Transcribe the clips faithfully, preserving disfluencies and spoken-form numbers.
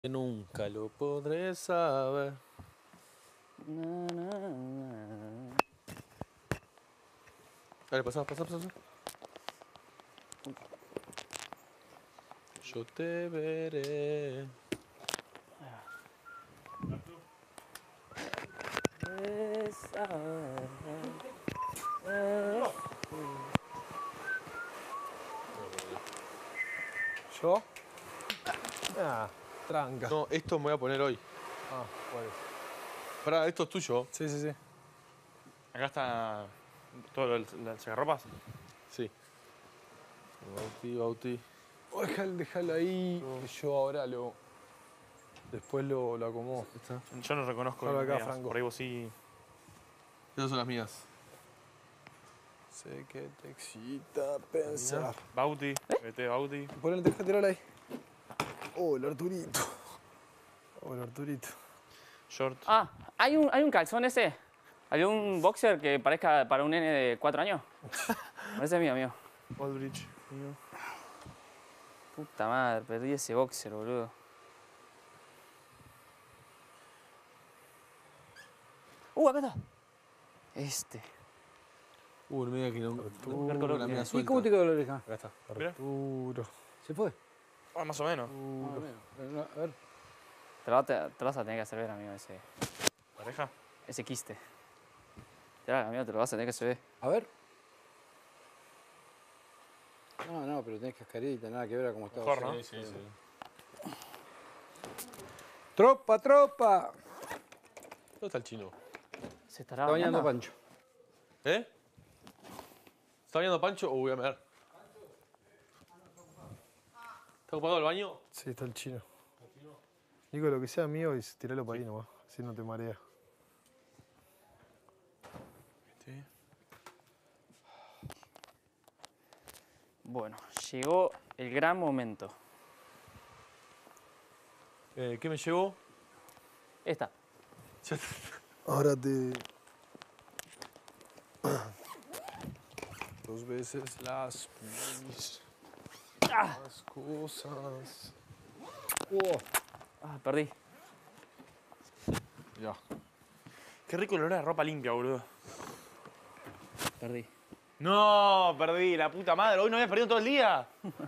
Nunca lo podré saber. Na, na, na. Dale, pasá, pasá, pasá. Yo te veré. Esa- ¿Yo? Ah, tranca. No, esto me voy a poner hoy. Ah, ¿cuál es? Pará, esto es tuyo. Sí, sí, sí. Acá está todo el, el secarropas. Sí. Bauti, Bauti. Oh, déjalo, déjalo ahí, que yo ahora lo... Después lo, lo acomodo. ¿Está? Yo no reconozco. Déjalo acá, mías, Franco. Por ahí vos sí. Esas son las mías. Sé que te excita pensar. Bauti, vete Bauti. Ponele, deja tirarla ahí. Oh, el Arturito. Oh, el Arturito. Short. Ah, ¿hay un, ¿hay un calzón ese? ¿Hay un boxer que parezca para un nene de cuatro años? Ese es mío, mío. Aldrich. mío. Puta madre, perdí ese boxer, boludo. Uh, acá está. Este. Uh, no me diga que no. Buscar color, la mira. mía ¿Y suelta. cómo te quedó la oreja? Acá está. Mira. Arturo. ¿Se fue? Ah, más o menos. Ah, bueno. Pero no, a ver. Te lo, vas a- te lo vas a tener que hacer ver, amigo, ese, Pareja. ese quiste. Ya, amigo, te lo vas a tener que hacer ver. A ver. No, no, pero tenés cascarita, nada que ver a cómo está. Mejor, ¿no? Sí, sí, sí. ¡Tropa, tropa! ¿Dónde está el chino? ¿Se estará Está bañando bañando? Pancho. ¿Eh? ¿Está bañando Pancho o voy a mear? ¿Está ocupado el baño? Sí, está el chino. Nico, lo que sea mío es tirarlo para ahí nomás. Así no te marea. Sí. Bueno, llegó el gran momento. Eh, ¿Qué me llevó? Esta. Ahora te... Dos veces las... Las cosas... Oh, Ah, perdí. Ya. Qué rico el olor a ropa limpia, boludo. Perdí. No, perdí, la puta madre. Hoy no había perdido todo el día.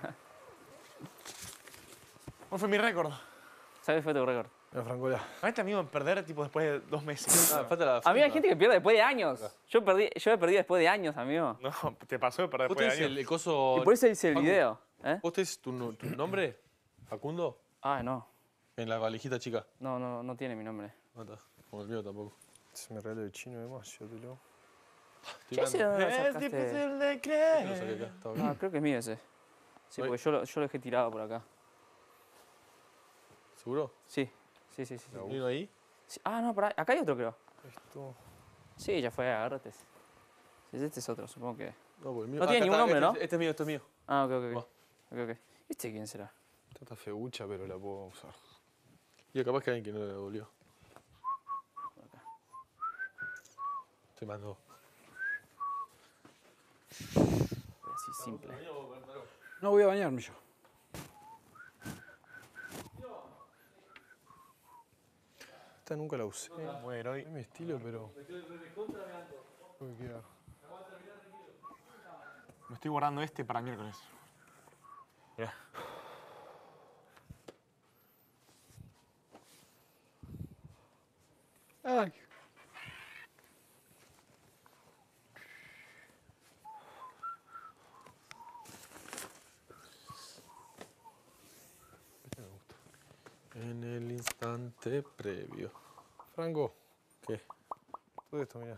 ¿Cuál fue mi récord? ¿Sabes fue tu récord? Mira, Francola. ¿A este amigo en perder tipo después de dos meses? Ah, falta la A mí hay fruta. gente que pierde después de años. Yo perdí, yo he perdido después de años, amigo. No, te pasó de perder ¿Vos después de tenés años. el, el coso...? Y por eso hice el Facu, video. ¿Eh? ¿Vos tenés tu, no- tu nombre, Facundo? Ah, no. En la valijita chica. No, no, no tiene mi nombre. No está. Como el mío tampoco. Se me regaló el chino además, yo te lo... Estoy ¿Qué ese grande. dónde lo Es sacaste? difícil de Lo saqué creer. acá, estaba bien. Ah, creo que es mío ese. Sí, Oye. porque yo lo, yo lo dejé tirado por acá. ¿Seguro? Sí, sí, sí, sí. sí. ¿Vino ahí? Sí. Ah, no, pará. Acá hay otro, creo. Esto... Sí, ya fue, agárrate. Sí, este es otro, supongo que... No, porque el mío... No tiene acá ningún está, nombre, este, ¿no? es- Este es mío, este es mío. Ah, ok, ok, Va. ok. Ok, ok. ¿Este quién será? Esta está feucha, pero la puedo usar. Y capaz que hay alguien que no le devolvió. Te mando. Así, simple. no voy a bañarme yo. Esta nunca la usé. Bueno, hoy Es mi estilo, pero... Creo que queda... me estoy guardando este para miércoles. Mirá. Ay. Este me gusta. En el instante previo. Franco, ¿Qué? todo esto, mira.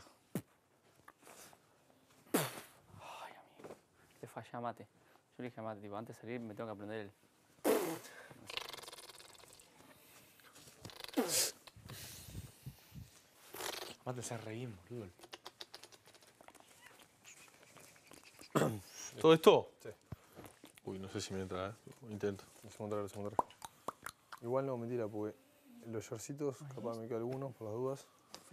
Ay, amigo. Te falla mate. Yo le dije mate, tipo, antes de salir me tengo que aprender el... Más de ser reír, boludo. ¿Todo esto? Sí. Uy, no sé si me entra, ¿eh? Intento. El segundo trago, el segundo trago. Igual no, mentira, porque los shortcitos, capaz me queda alguno, por las dudas.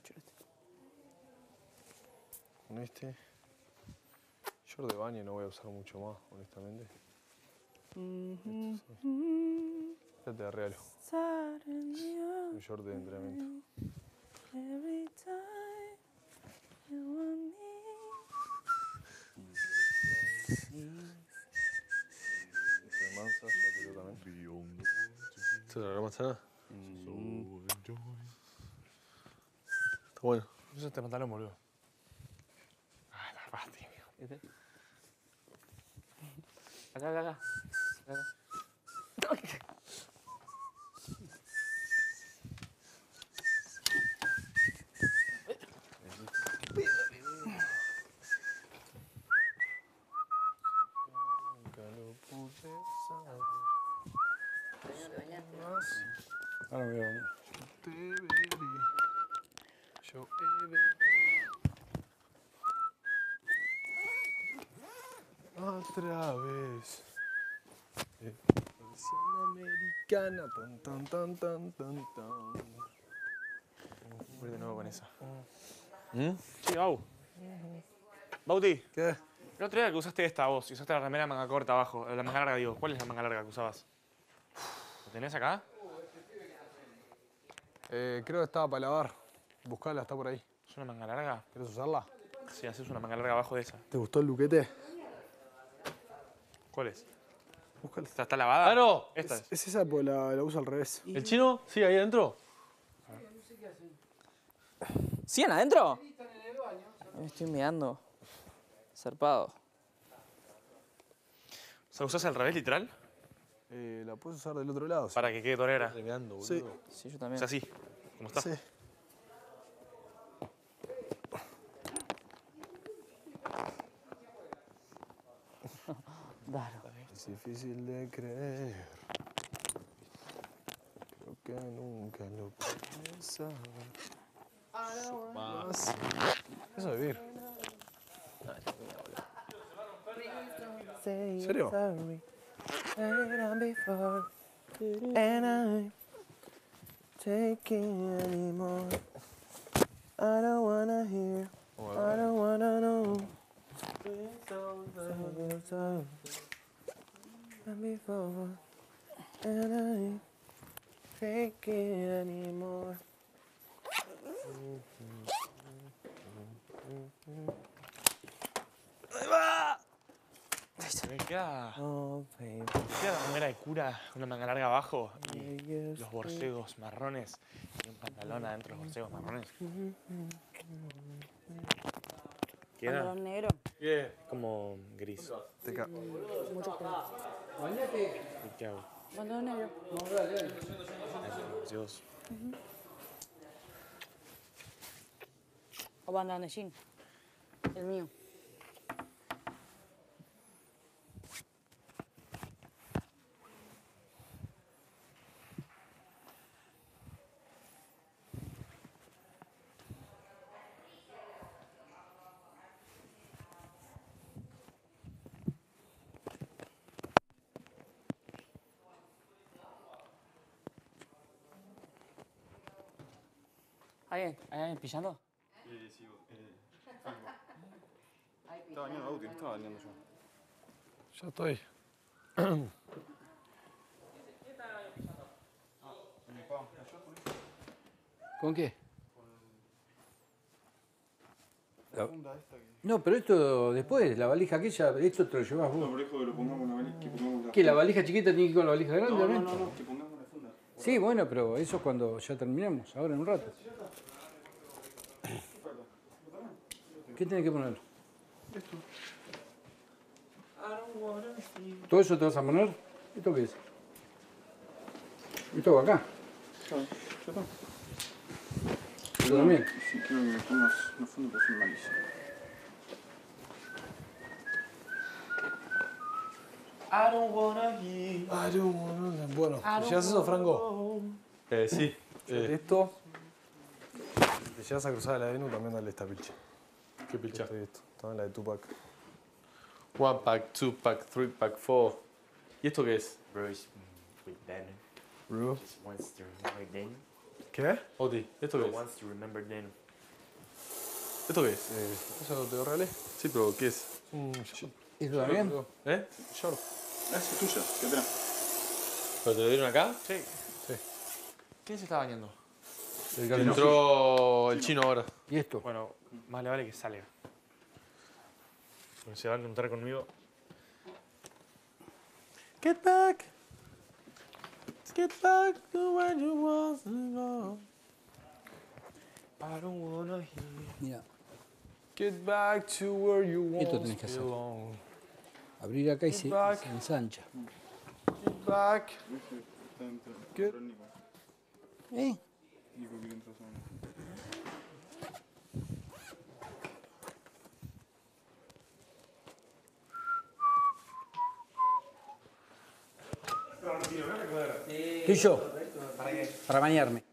Con este. Short de baño no voy a usar mucho más, honestamente. Este sí. Ya te regalo. Un short de entrenamiento. Este de Mansa, ya tiró también. ¿Esto es la gran manzana? Está bueno. Usa este pantalón, boludo. Ay, la vas, tío. ¿Viste? Acá, acá, acá. Acá. Nunca lo pude saber. Ahora veo. Te veré. Yo he veré. Otra vez. Eh, Versión americana. Tan, tan, tan, tan, tan, tan. Voy de nuevo con esa. ¿Mm? Sí, Bau. Bauti, ¿Qué? el otro día que usaste esta vos, y usaste la remera manga corta abajo, la manga larga, digo. ¿Cuál es la manga larga que usabas? ¿Lo tenés acá? Eh, creo que estaba para lavar. Buscala, está por ahí. ¿Es una manga larga? ¿Querés usarla? Sí, haces una manga larga abajo de esa. ¿Te gustó el luquete? ¿Cuál es? Búscala. ¿Esta está lavada? ¡Claro! Esta es. Es esa, pues la, la uso al revés. ¿El chino sigue ahí adentro? ¿Siguen adentro? Me estoy mirando. Zarpado. O sea, ¿usás al revés, literal? Eh, la puedes usar del otro lado. sí. Para que quede torera. Renegando, boludo. Sí. Sí, yo O también. sea, así, como está. Sí. Claro. Es difícil de creer. Creo que nunca lo pensaba. Más. Eso es vivir. ¿En serio? Me queda, me queda la remera de cura, una manga larga abajo y los borcegos marrones y un pantalón adentro de los borcegos marrones. Queda Pantalón negro. Bien. como gris. Te ca- Mucho pelo. ¿Y qué hago? Pantalón negro. Borcegos. O pantalón de jean. El mío. ¿Alguien? ¿Hay alguien pillando? Estaba bañando Bauti, no estaba bañando yo. Ya estoy. ¿Con qué? La- No, pero esto después, la valija aquella, esto te lo llevas No, vos. por eso que lo pongamos en la valija, que pongamos la ¿Qué? ¿La valija chiquita tiene que ir con la valija grande? No, no, obviamente? no, no, que pongamos la funda. Sí, bueno, pero eso es cuando ya terminemos, ahora en un rato. ¿Qué tenés que poner? Esto. ¿Todo eso te vas a poner? ¿Esto qué es? ¿Esto va acá? Ya, ya está. ¿Esto también? Sí, quiero que me pongas una funda, pero soy malísimo. I don't wanna hear. Bueno, ¿llevas eso, Franco? Eh, sí. Eh, Esto. Si llegas a cruzar la Avenue, también dale esta pilcha. ¿Qué picha? Esto y esto. También la de Tupac. One pack, two pack, three pack, four. ¿Y esto qué es? Bruce with Ben Bro. just wants to remember then. ¿Qué? Oti, ¿esto qué But es? wants to remember then. ¿Esto qué es? Eh, ¿Eso te lo regalé? Sí, pero ¿qué es? Un short. ¿Esto también? ¿Eh? Short. Ah, esa es tuya, quédatela. ¿Pero te lo dieron acá? Sí. Sí. ¿Quién se está bañando? El camino. Entró el chino ahora. ¿Y esto? Bueno, más le vale que salga. Porque se va a encontrar conmigo. Get back. Get back to where you was ago. I don't wanna hear. Mira, Get back to where you Esto once tenés que hacer. belonged. abrir acá y se, Back. se ensancha. Get back. Ese está dentro. ¿Qué? Pero Nico. ¿Eh? Nico quiere entrar solo. Estoy yo. Para bañarme.